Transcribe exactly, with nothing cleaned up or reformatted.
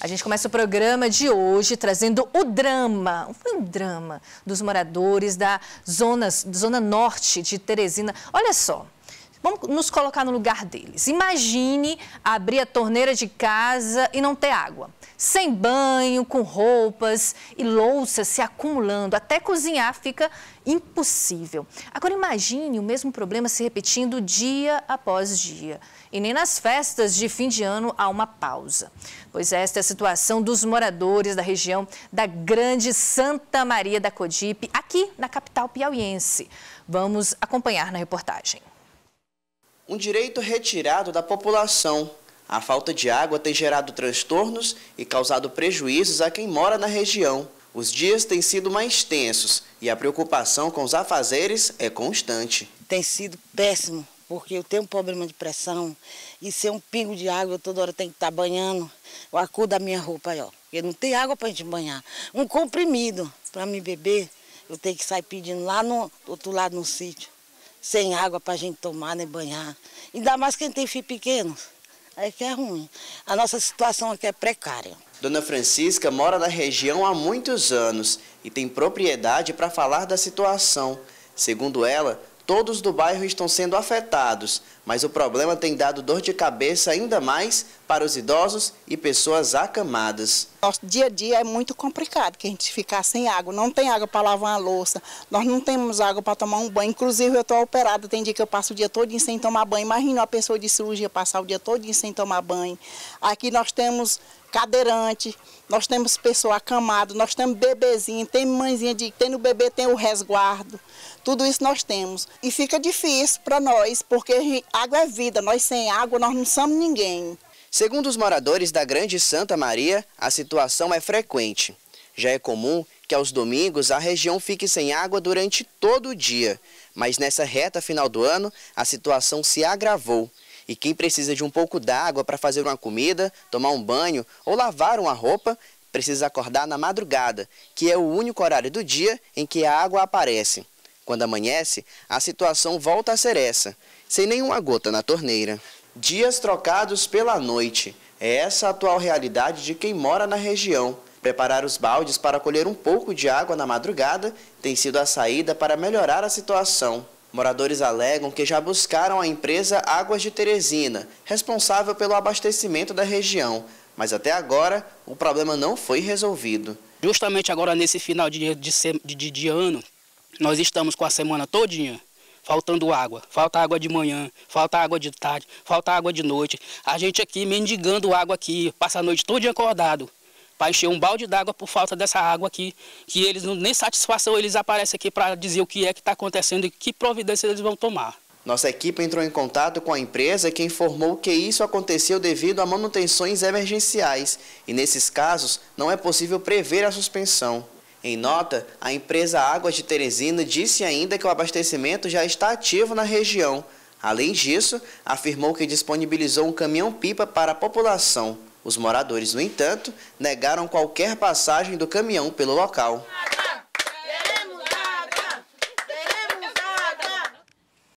A gente começa o programa de hoje trazendo o drama, foi um drama dos moradores da zona, zona norte de Teresina. Olha só, vamos nos colocar no lugar deles. Imagine abrir a torneira de casa e não ter água. Sem banho, com roupas e louça se acumulando, até cozinhar fica impossível. Agora imagine o mesmo problema se repetindo dia após dia. E nem nas festas de fim de ano há uma pausa. Pois esta é a situação dos moradores da região da Grande Santa Maria da Codipe, aqui na capital piauiense. Vamos acompanhar na reportagem. Um direito retirado da população. A falta de água tem gerado transtornos e causado prejuízos a quem mora na região. Os dias têm sido mais tensos e a preocupação com os afazeres é constante. Tem sido péssimo, porque eu tenho um problema de pressão e ser um pingo de água, eu toda hora tenho que estar banhando. Eu acudo a minha roupa aí, ó, porque não tem água para a gente banhar. Um comprimido para me beber, eu tenho que sair pedindo lá no outro lado no sítio, sem água para a gente tomar nem banhar. Ainda mais quem tem filho pequeno. Aí que é ruim. A nossa situação aqui é precária. Dona Francisca mora na região há muitos anos e tem propriedade para falar da situação. Segundo ela, todos do bairro estão sendo afetados, mas o problema tem dado dor de cabeça ainda mais para os idosos e pessoas acamadas. Nosso dia a dia é muito complicado, que a gente ficar sem água. Não tem água para lavar uma louça, nós não temos água para tomar um banho. Inclusive eu estou operada, tem dia que eu passo o dia todo sem tomar banho. Imagina uma pessoa de cirurgia passar o dia todo sem tomar banho. Aqui nós temos cadeirante, nós temos pessoa acamada, nós temos bebezinho, tem mãezinha de tem no bebê tem o resguardo. Tudo isso nós temos. E fica difícil para nós, porque água é vida. Nós sem água, nós não somos ninguém. Segundo os moradores da Grande Santa Maria, a situação é frequente. Já é comum que aos domingos a região fique sem água durante todo o dia. Mas nessa reta final do ano, a situação se agravou. E quem precisa de um pouco d'água para fazer uma comida, tomar um banho ou lavar uma roupa, precisa acordar na madrugada, que é o único horário do dia em que a água aparece. Quando amanhece, a situação volta a ser essa, sem nenhuma gota na torneira. Dias trocados pela noite. É essa a atual realidade de quem mora na região. Preparar os baldes para colher um pouco de água na madrugada tem sido a saída para melhorar a situação. Moradores alegam que já buscaram a empresa Águas de Teresina, responsável pelo abastecimento da região, mas até agora o problema não foi resolvido. Justamente agora nesse final de, de, de, de ano, nós estamos com a semana todinha faltando água. Falta água de manhã, falta água de tarde, falta água de noite. A gente aqui mendigando água aqui, passa a noite toda acordado para encher um balde d'água por falta dessa água aqui, que eles não nem satisfação eles aparecem aqui para dizer o que é que está acontecendo e que providência eles vão tomar. Nossa equipe entrou em contato com a empresa que informou que isso aconteceu devido a manutenções emergenciais e nesses casos não é possível prever a suspensão. Em nota, a empresa Águas de Teresina disse ainda que o abastecimento já está ativo na região. Além disso, afirmou que disponibilizou um caminhão-pipa para a população. Os moradores, no entanto, negaram qualquer passagem do caminhão pelo local.